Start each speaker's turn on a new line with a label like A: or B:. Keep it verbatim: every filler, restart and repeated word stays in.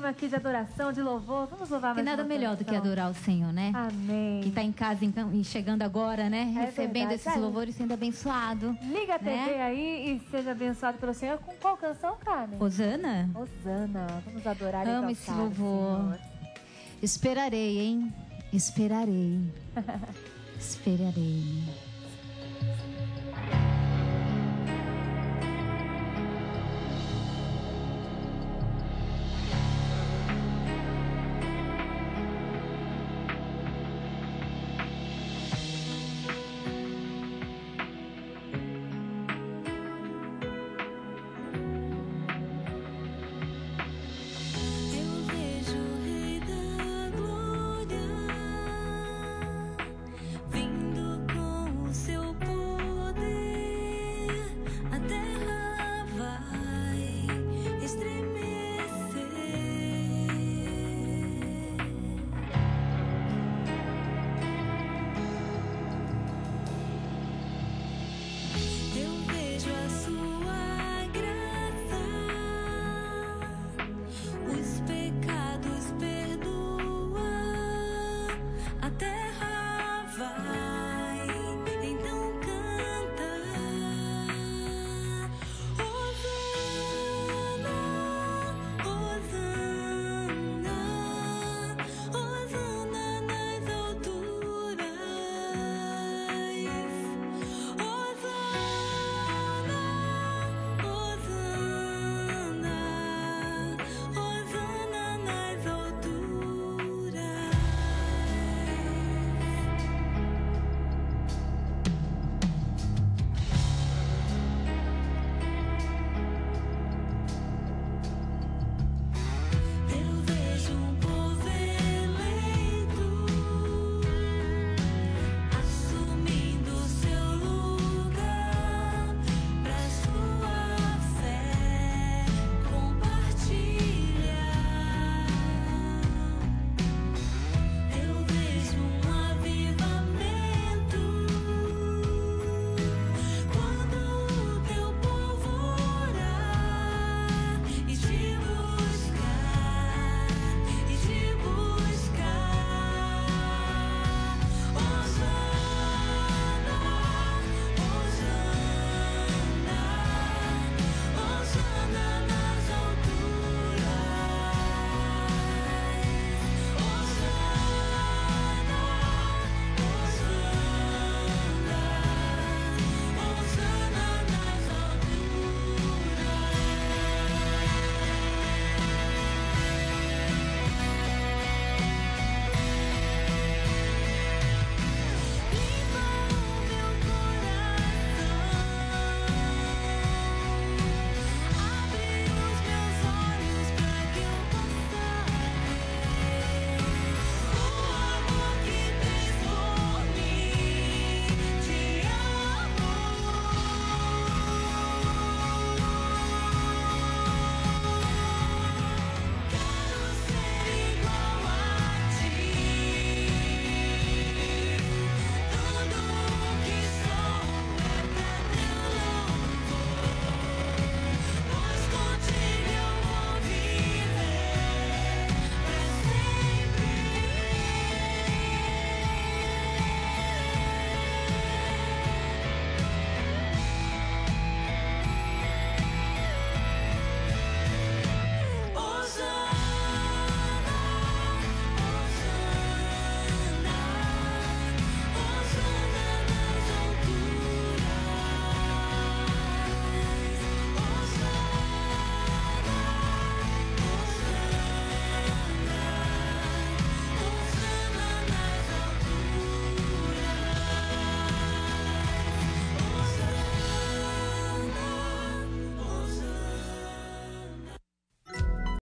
A: clima aqui de adoração, de louvor. Vamos louvar mais
B: E nada
A: uma
B: melhor do que
A: canção.
B: adorar o Senhor, né?
A: Amém.
B: Que está em casa e chegando agora, né?
A: É
B: Recebendo
A: verdade.
B: esses
A: Aí,
B: louvores, sendo abençoado.
A: liga a T V
B: né?
A: aí e seja abençoado pelo Senhor. Com qual canção, Carmen?
B: Hosana?
A: Hosana. Vamos adorar e
B: Amo
A: exaltar
B: esse
A: o
B: louvor.
A: Senhor.
B: Esperarei, hein? Esperarei. Esperarei.